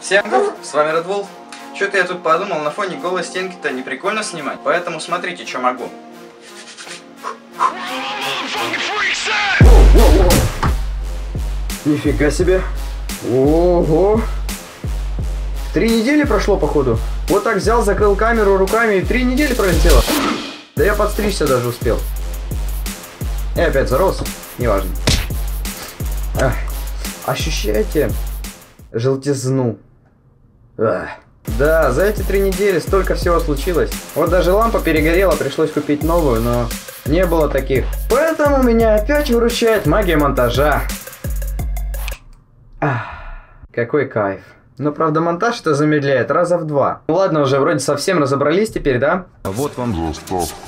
Всем привет, с вами Red Wolf. Что-то я тут подумал, на фоне голой стенки-то не прикольно снимать, поэтому смотрите, что могу. Нифига себе. Ого. 3 недели прошло, походу. Вот так взял, закрыл камеру руками, и 3 недели пролетело. Да я подстричься даже успел. И опять зарос. Неважно. Ощущаете желтизну? Да, за эти 3 недели столько всего случилось. Вот даже лампа перегорела, пришлось купить новую, но не было таких. Поэтому меня опять выручает магия монтажа. Какой кайф. Но правда монтаж это замедляет раза в 2. Ну ладно, уже вроде совсем разобрались теперь, да? Вот вам заставка.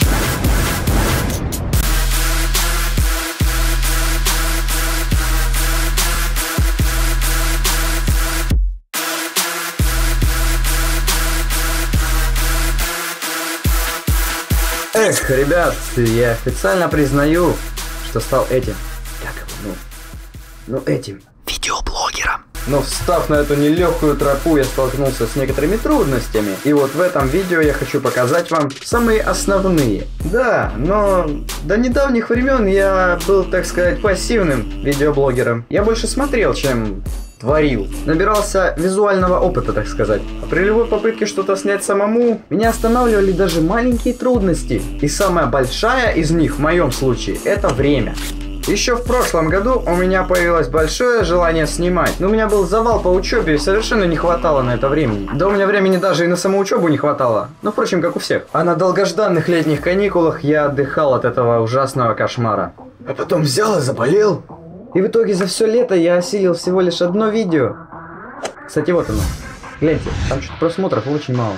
Эх, ребят, я официально признаю, что стал этим. Как его, ну этим. Видеоблогером. Но встав на эту нелегкую тропу, я столкнулся с некоторыми трудностями. И вот в этом видео я хочу показать вам самые основные. Да, но до недавних времен я был, так сказать, пассивным видеоблогером. Я больше смотрел, чем творил. Набирался визуального опыта, так сказать. А при любой попытке что-то снять самому, меня останавливали даже маленькие трудности. И самая большая из них, в моем случае, это время. Еще в прошлом году у меня появилось большое желание снимать, но у меня был завал по учебе и совершенно не хватало на это времени. Да у меня времени даже и на самоучебу не хватало, ну впрочем, как у всех. А на долгожданных летних каникулах я отдыхал от этого ужасного кошмара. А потом взял и заболел. И в итоге за все лето я осилил всего лишь одно видео. Кстати, вот оно. Гляньте, там что-то просмотров очень мало.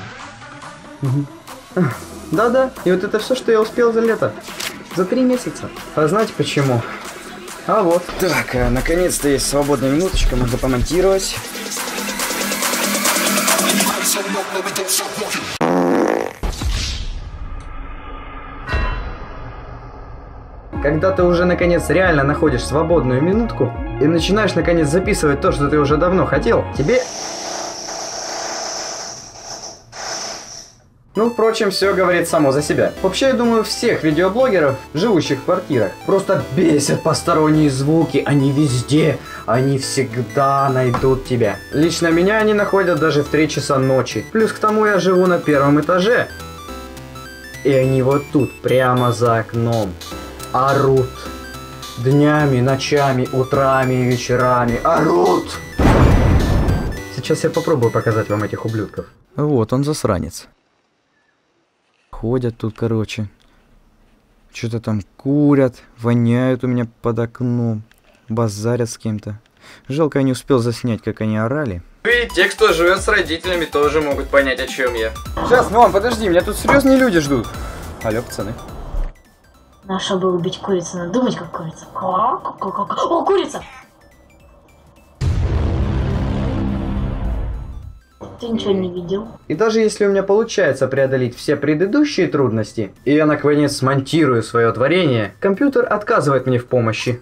Да-да, и вот это все, что я успел за лето. За 3 месяца. А знаете почему? А вот. Так, наконец-то есть свободная минуточка, можно помонтировать. Когда ты уже наконец реально находишь свободную минутку и начинаешь наконец записывать то, что ты уже давно хотел, тебе... Ну, впрочем, все говорит само за себя. Вообще, я думаю, всех видеоблогеров, живущих в квартирах, просто бесят посторонние звуки. Они везде, они всегда найдут тебя. Лично меня они находят даже в 3 часа ночи. Плюс к тому я живу на 1-м этаже. И они вот тут, прямо за окном, орут. Днями, ночами, утрами и вечерами. Орут! Сейчас я попробую показать вам этих ублюдков. Вот он, засранец. Ходят тут, короче. Что-то там курят, воняют у меня под окном. Базарят с кем-то. Жалко, я не успел заснять, как они орали. И те, кто живет с родителями, тоже могут понять, о чем я. Сейчас, мам, подожди, меня тут серьезные люди ждут. Алло, пацаны. Ну, чтобы убить курицу, надо думать, как курица. О, курица! Ты ничего не видел. И даже если у меня получается преодолеть все предыдущие трудности, и я наконец смонтирую свое творение, компьютер отказывает мне в помощи.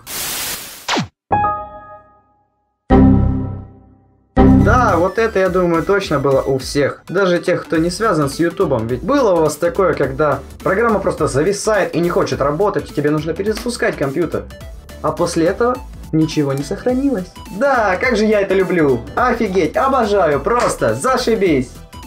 Да, вот это, я думаю, точно было у всех. Даже тех, кто не связан с ютубом. Ведь было у вас такое, когда программа просто зависает и не хочет работать, и тебе нужно перезапускать компьютер. А после этого ничего не сохранилось. Да, как же я это люблю. Офигеть, обожаю, просто зашибись.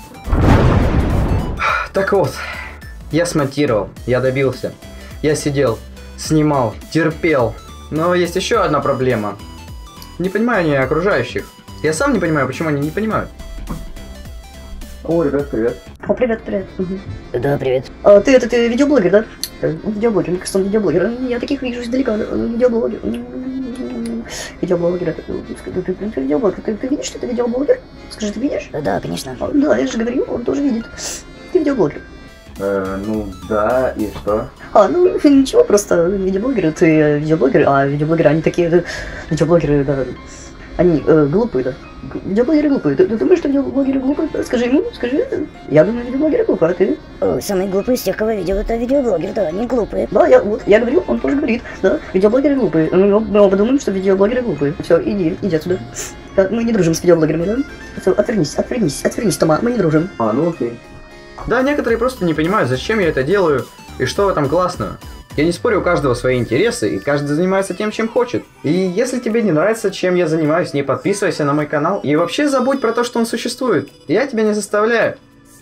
Так вот, я смонтировал, я добился. Я сидел, снимал, терпел. Но есть еще одна проблема. Не понимаю они окружающих. Я сам не понимаю, почему они не понимают. О, ребят, привет. О, привет, привет. Да, привет. А ты видеоблогер, да? Видеоблогер, мне кажется, он видеоблогер. Я таких вижу издалека, видеоблогер. Видеоблогер, ты видеоблогер. Ты видишь, что это видеоблогер? Скажи, ты видишь? Да, конечно. Да, я же говорю, он тоже видит. Ты видеоблогер. Ну да, и что? Ну ничего, просто видеоблогеры, ты видеоблогер, а видеоблогеры, они такие, видеоблогеры, да, они глупые, да. Видеоблогеры глупые. Ты думаешь, что видеоблогеры глупые? Скажи ему, скажи. Я думаю, видеоблогеры глупые, а ты? Самый глупый из тех, кого видел, это видеоблогер, да, они глупые. Да, я говорю, он тоже говорит, да, видеоблогеры глупые. Мы оба думаем, что видеоблогеры глупые. Все, иди отсюда. Мы не дружим с видеоблогерами, да? Отвернись, Тома, мы не дружим. А, ну окей. Да, некоторые просто не понимают, зачем я это делаю и что в этом классного. Я не спорю, у каждого свои интересы, и каждый занимается тем, чем хочет. И если тебе не нравится, чем я занимаюсь, не подписывайся на мой канал. И вообще забудь про то, что он существует. Я тебя не заставляю.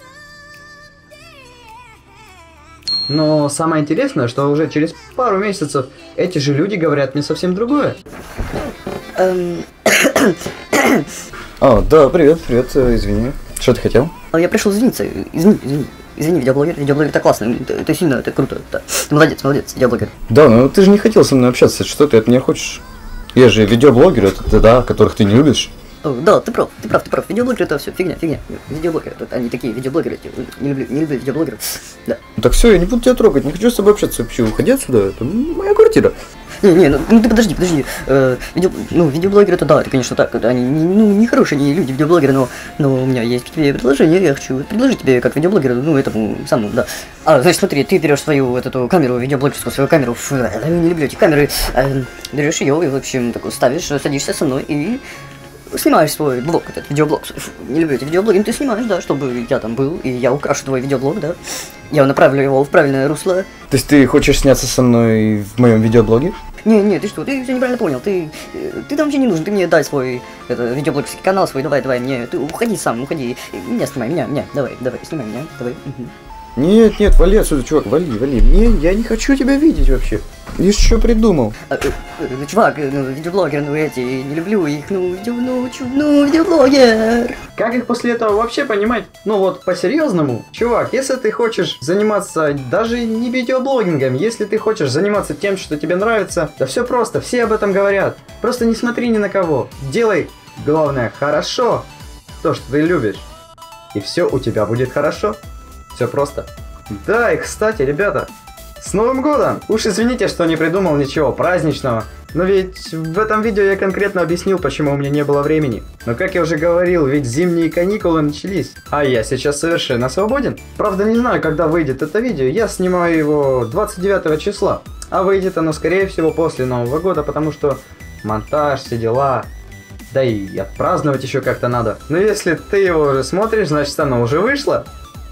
Но самое интересное, что уже через пару месяцев эти же люди говорят мне совсем другое. А, да, привет, извини. Что ты хотел? Я пришел извиниться. Извини, видеоблогер это классно, это сильно, это круто. Ты молодец, видеоблогер. Да, но ты же не хотел со мной общаться, что ты от меня хочешь? Я же видеоблогер, это да, которых ты не любишь. Да, ты прав. Видеоблогеры это все фигня. Видеоблогеры, они такие видеоблогеры, не люблю видеоблогеров. Да. Ну так все, я не буду тебя трогать, не хочу с тобой общаться вообще. Уходи отсюда, это моя квартира. Ну ты подожди. Видеоблогеры это да, это конечно так, они не хорошие они люди, видеоблогеры, но у меня есть к тебе предложение, я хочу предложить тебе как видеоблогеру, этому самому, да. Значит, смотри, ты берешь свою эту камеру, видеоблогерскую свою камеру, я не люблю эти камеры, берешь ее и, в общем, такой ставишь, садишься со мной и снимаешь свой блог, этот видеоблог. Не люблю эти видеоблоги, но ты снимаешь, да, чтобы я там был, и я украшу твой видеоблог, да. Я направлю его в правильное русло. То есть ты хочешь сняться со мной в моем видеоблоге? Не, ты что, ты все неправильно понял, ты там вообще не нужен, ты мне дай свой видеоблогский канал свой, давай, мне, ты уходи сам, меня снимай, давай, снимай меня, давай. Нет, вали отсюда, чувак, вали, я не хочу тебя видеть вообще. Видишь, что придумал? Чувак, видеоблогеры, эти, не люблю их, видеоблогер. Как их после этого вообще понимать? По-серьезному? Чувак, если ты хочешь заниматься даже не видеоблогингом, если ты хочешь заниматься тем, что тебе нравится, да все просто, все об этом говорят. Просто не смотри ни на кого. Делай, главное, хорошо то, что ты любишь. И все у тебя будет хорошо. Все просто. Да, и кстати, ребята, с Новым годом! Уж извините, что не придумал ничего праздничного, но ведь в этом видео я конкретно объяснил, почему у меня не было времени. Но как я уже говорил, ведь зимние каникулы начались, а я сейчас совершенно свободен. Правда, не знаю, когда выйдет это видео, я снимаю его 29 числа, а выйдет оно, скорее всего, после Нового года, потому что монтаж, все дела, да и отпраздновать еще как-то надо. Но если ты его уже смотришь, значит оно уже вышло.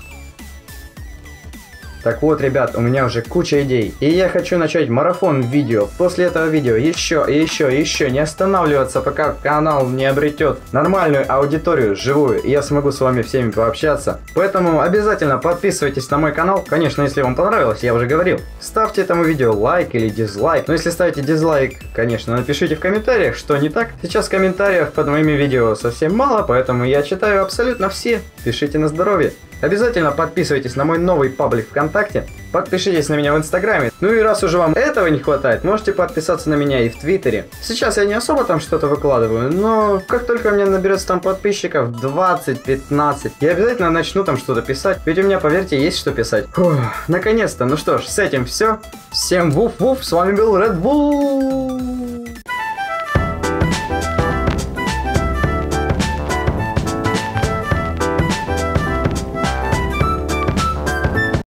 Так вот, ребят, у меня уже куча идей, и я хочу начать марафон видео. После этого видео еще, не останавливаться, пока канал не обретет нормальную аудиторию, живую, и я смогу с вами всеми пообщаться. Поэтому обязательно подписывайтесь на мой канал, конечно, если вам понравилось, я уже говорил. Ставьте этому видео лайк или дизлайк, но если ставите дизлайк, конечно, напишите в комментариях, что не так. Сейчас комментариев под моими видео совсем мало, поэтому я читаю абсолютно все, пишите на здоровье. Обязательно подписывайтесь на мой новый паблик ВКонтакте, подпишитесь на меня в Инстаграме. Ну и раз уже вам этого не хватает, можете подписаться на меня и в Твиттере. Сейчас я не особо там что-то выкладываю, но как только у меня наберется там подписчиков 20-15, я обязательно начну там что-то писать, ведь у меня, поверьте, есть что писать. Фух, наконец-то, ну что ж, с этим все. Всем вуф-вуф, с вами был Red Bull.